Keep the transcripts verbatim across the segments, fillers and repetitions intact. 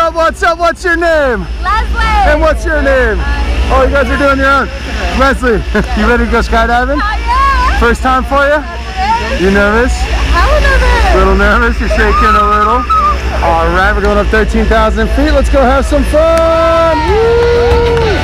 up, what's up, what's your name? Leslie. And what's your name? Hi. Oh, you guys are doing your own. Leslie, you ready to go skydiving? Oh, yeah. First time for you? You nervous? Hella nervous. A little nervous, you're shaking a little. All right, we're going up thirteen thousand feet. Let's go have some fun. Woo!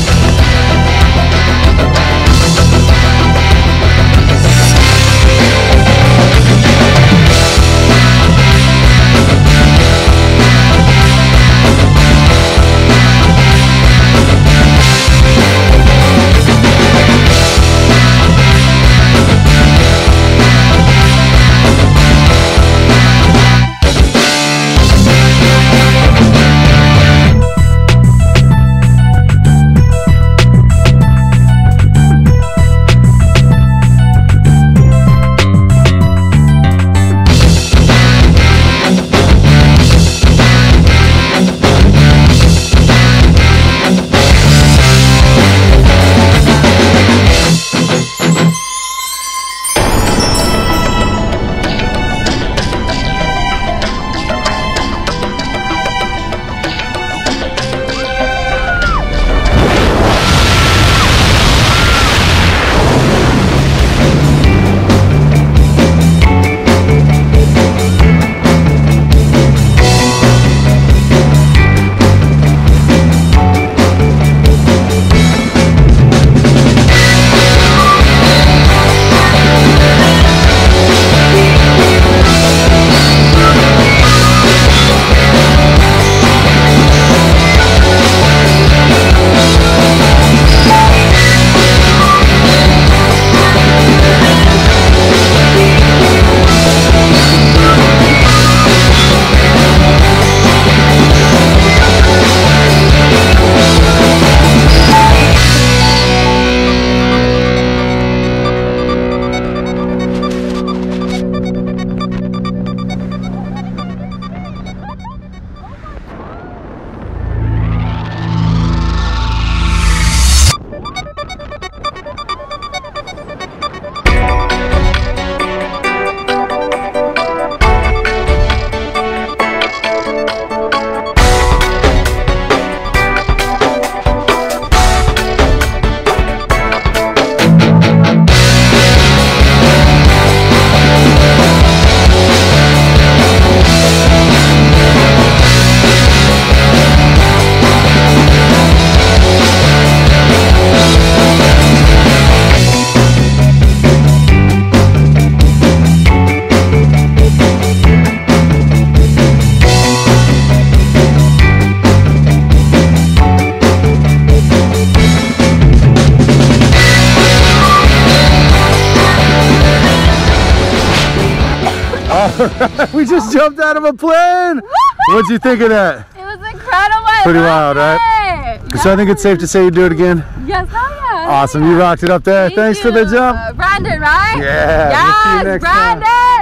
We just jumped out of a plane. What'd you think of that? It was incredible. Pretty wild, right? Yes. So I think it's safe to say you do it again. Yes, oh yeah. Awesome, you rocked it up there. Thank Thanks you. for the jump. Uh, Brandon, right? Yeah. Yes, we'll see you next Brandon. time.